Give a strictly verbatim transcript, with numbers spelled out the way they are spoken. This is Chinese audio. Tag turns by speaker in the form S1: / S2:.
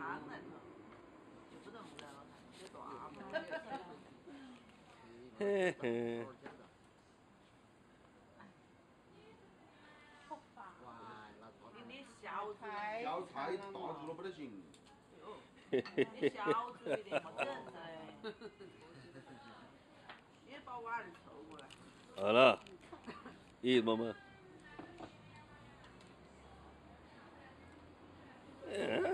S1: 汤来头，就不能木来了，有大嘛。
S2: 嘿嘿。
S1: 你的小猪，
S3: 小菜大猪了不得行。
S1: 你小猪一点没整噻。你把碗儿凑过来。
S2: 好了，咦，妈妈。